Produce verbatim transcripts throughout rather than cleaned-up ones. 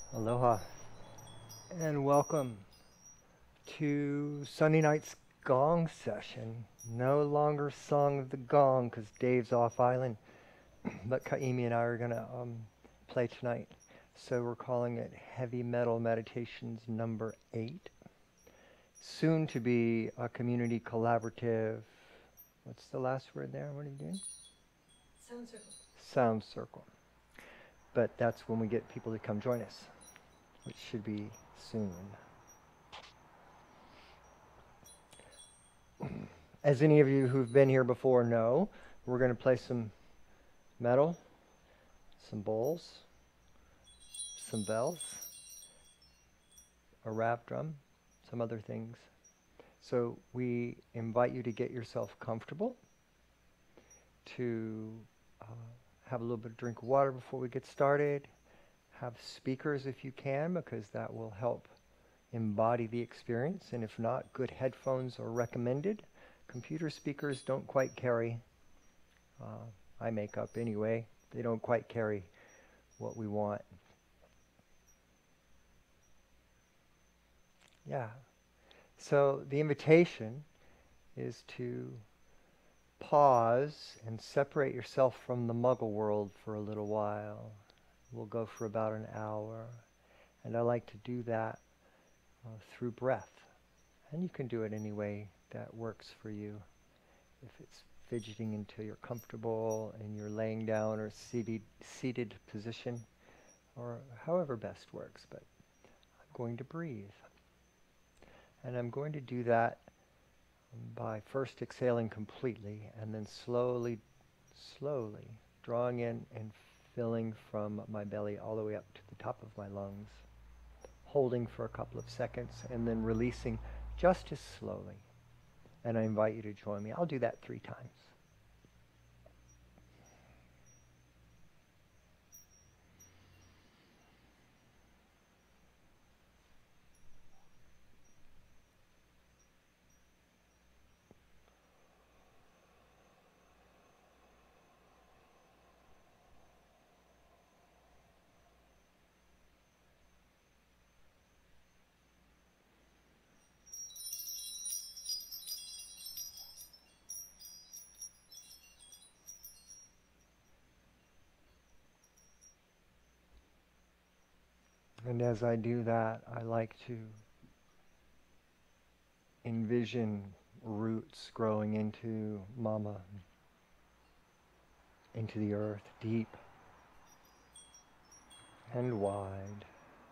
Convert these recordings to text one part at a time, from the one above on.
Aloha and welcome to Sunday night's Gong session. No longer Song of the Gong because Dave's off island, but Kaimi and I are going to um, play tonight. So we're calling it Heavy Metal Meditations number eight. Soon to be a community collaborative. What's the last word there? What are you doing? Sound circle. Sound circle. But that's when we get people to come join us, which should be soon. As any of you who've been here before know, we're going to play some metal, some bowls, some bells, a rap drum, some other things. So we invite you to get yourself comfortable, to uh, have a little bit of drink of water before we get started, have speakers if you can, because that will help embody the experience, and if not, good headphones are recommended. Computer speakers don't quite carry, uh, I make up anyway, they don't quite carry what we want. Yeah. So the invitation is to pause and separate yourself from the muggle world for a little while. We'll go for about an hour, and I like to do that uh, through breath. And you can do it any way that works for you. If it's fidgeting until you're comfortable and you're laying down or seated, seated position, or however best works, but I'm going to breathe. And I'm going to do that by first exhaling completely and then slowly, slowly drawing in and filling from my belly all the way up to the top of my lungs, holding for a couple of seconds and then releasing just as slowly. And I invite you to join me. I'll do that three times. And as I do that, I like to envision roots growing into Mama, into the earth, deep and wide.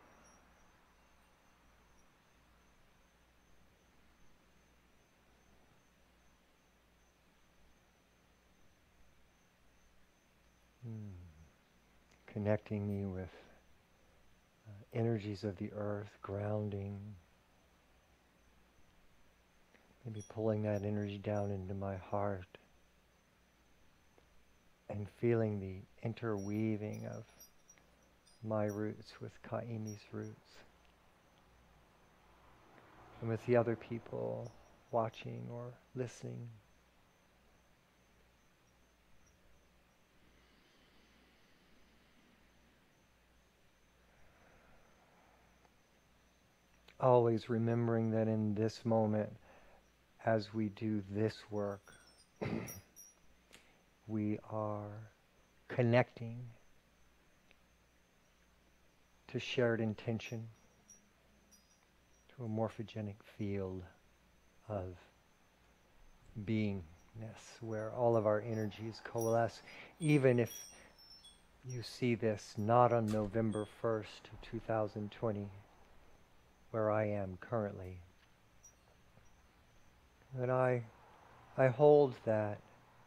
Hmm. Connecting me with uh, energies of the earth, grounding, maybe pulling that energy down into my heart and feeling the interweaving of my roots with Kaimi's roots and with the other people watching or listening. Always remembering that in this moment, as we do this work, we are connecting to shared intention, to a morphogenic field of beingness where all of our energies coalesce, even if you see this not on November first, two thousand twenty, where I am currently. And I, I hold that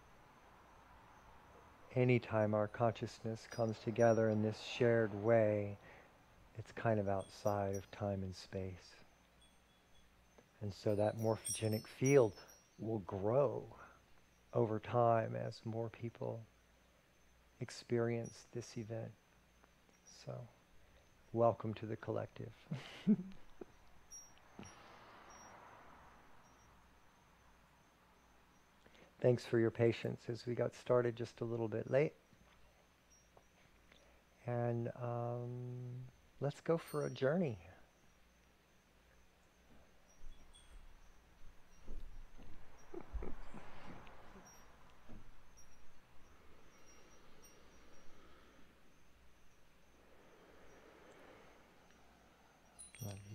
anytime our consciousness comes together in this shared way, it's kind of outside of time and space. And so that morphogenic field will grow over time as more people experience this event. So, welcome to the collective. Thanks for your patience as we got started just a little bit late. And um, let's go for a journey. Love you.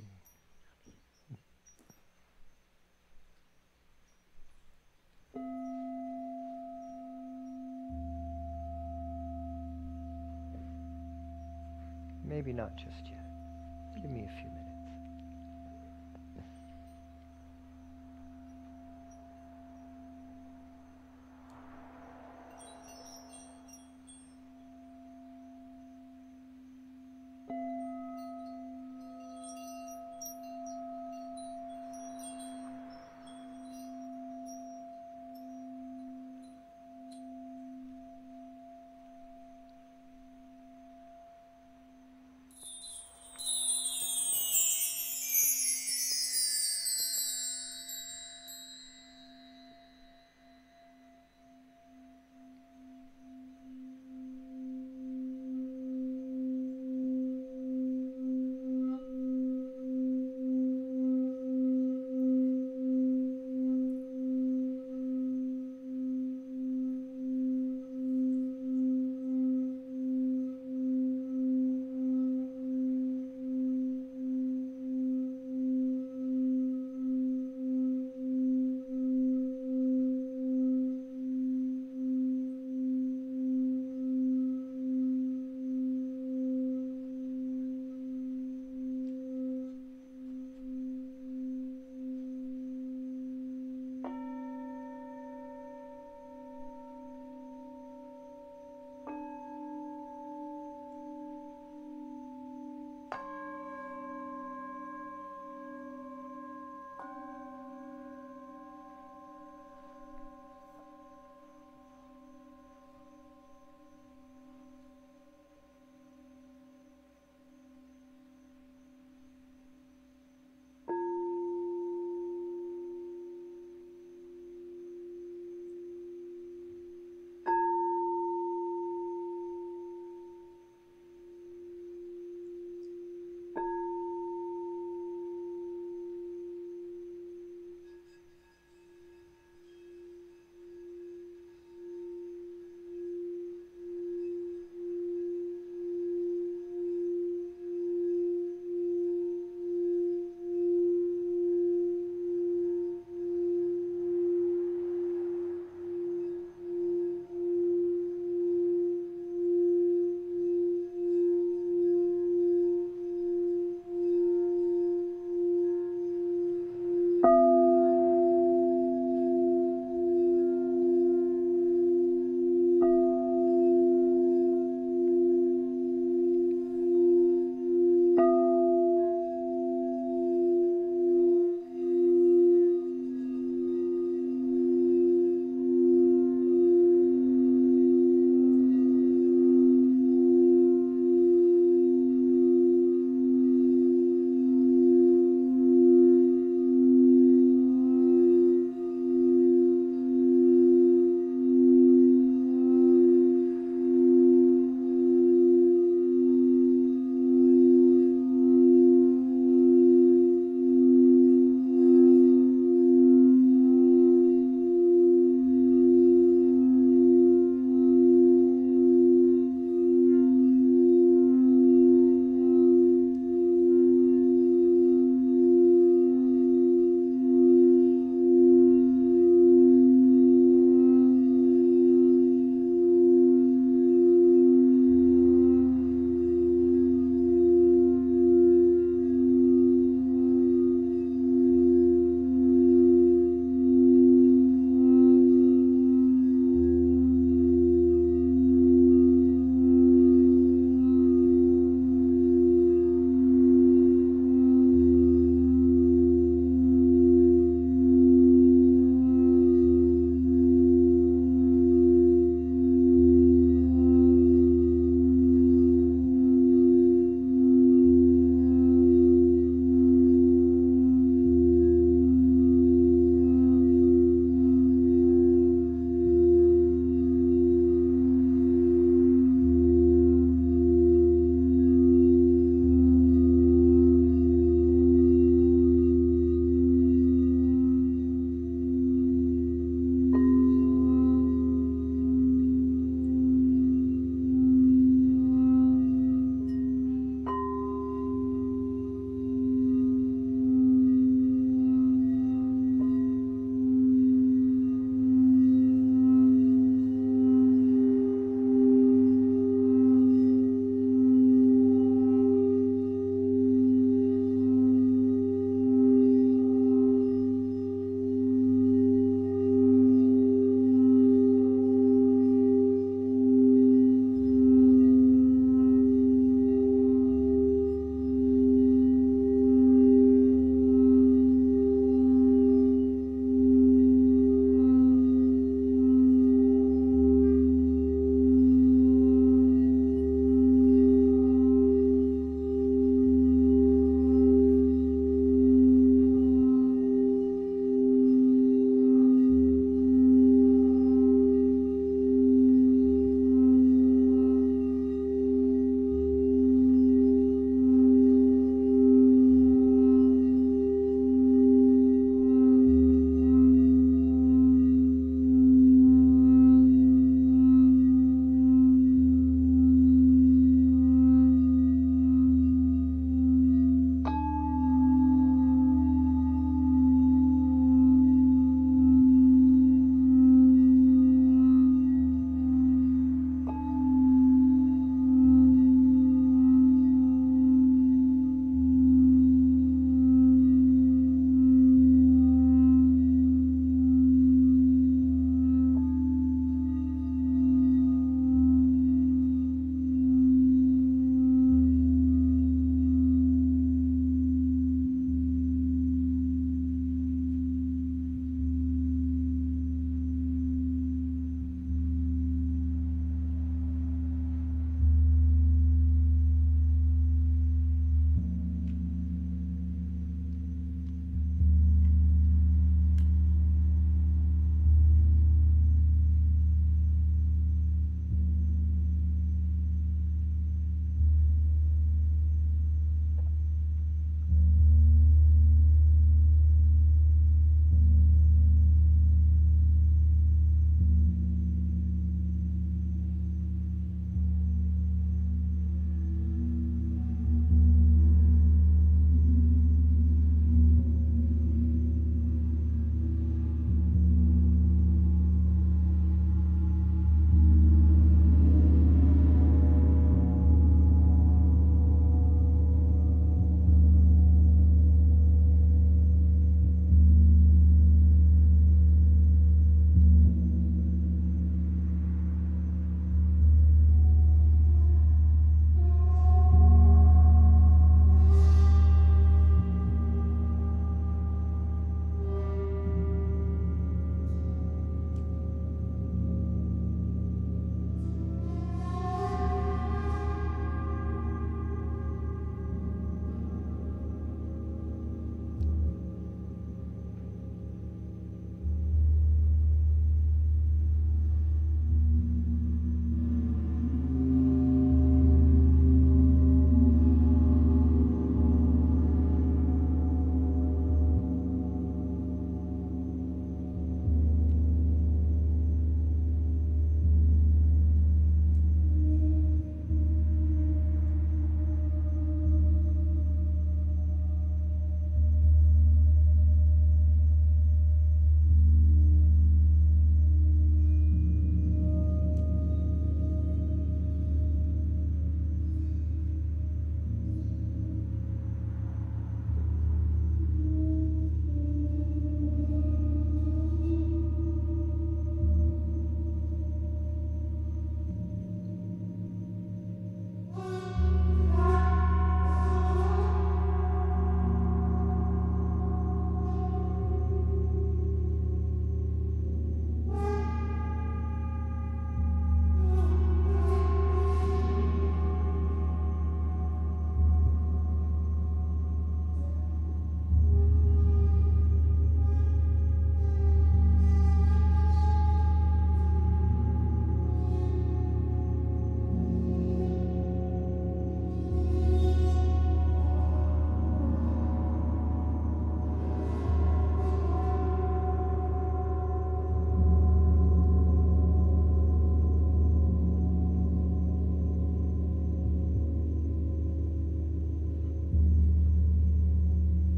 Maybe not just yet. Give me a few minutes.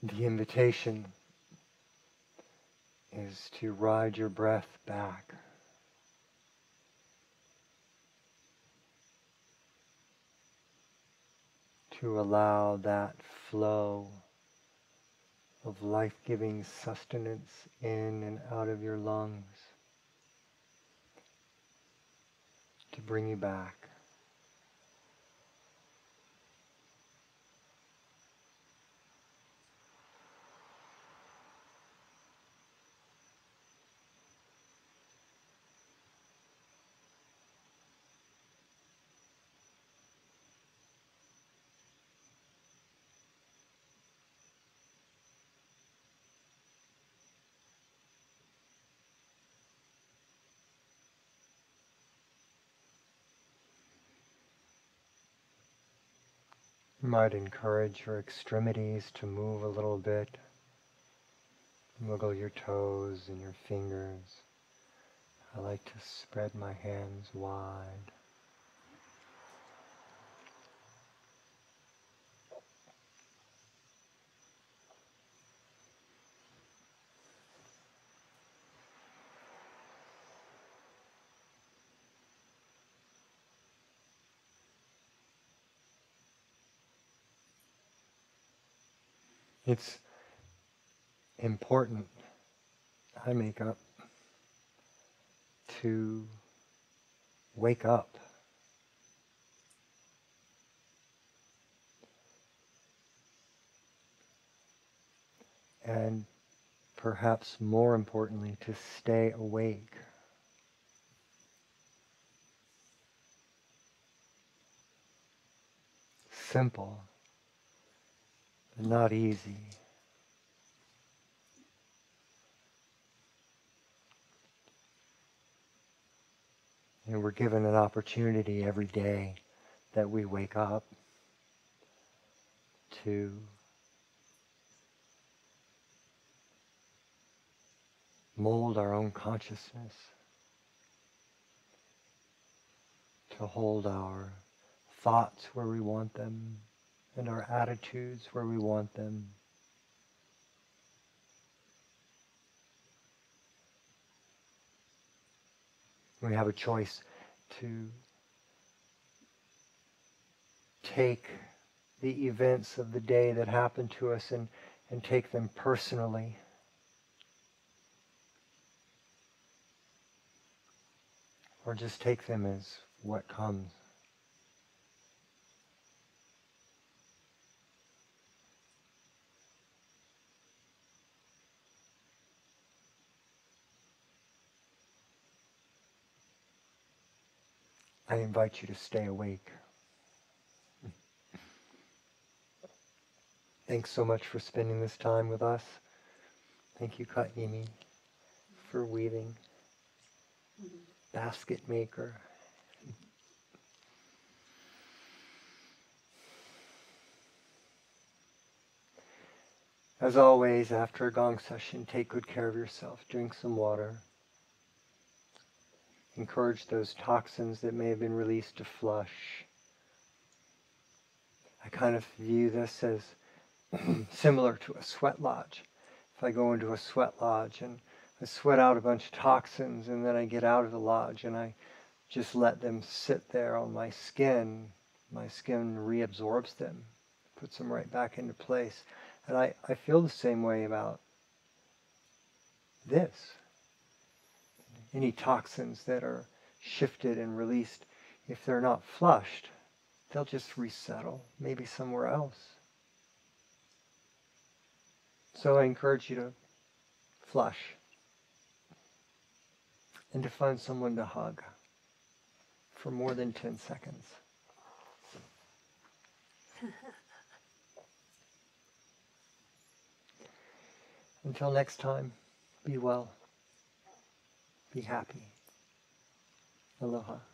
The invitation is to ride your breath back. To allow that flow of life-giving sustenance in and out of your lungs to bring you back. You might encourage your extremities to move a little bit. Wiggle your toes and your fingers. I like to spread my hands wide. It's important, I make up, to wake up. And perhaps more importantly, to stay awake. Simple, but not easy. And we're given an opportunity every day that we wake up to mold our own consciousness, to hold our thoughts where we want them, and our attitudes where we want them. We have a choice to take the events of the day that happen to us and, and take them personally. Or just take them as what comes. I invite you to stay awake. Thanks so much for spending this time with us. Thank you, Katini, for weaving. Basket maker. As always, after a gong session, take good care of yourself. Drink some water. Encourage those toxins that may have been released to flush. I kind of view this as similar to a sweat lodge. If I go into a sweat lodge and I sweat out a bunch of toxins and then I get out of the lodge and I just let them sit there on my skin, my skin reabsorbs them, puts them right back into place. And I, I feel the same way about this. Any toxins that are shifted and released, if they're not flushed, they'll just resettle, maybe somewhere else. So I encourage you to flush and to find someone to hug for more than ten seconds. Until next time, be well, be happy. Aloha.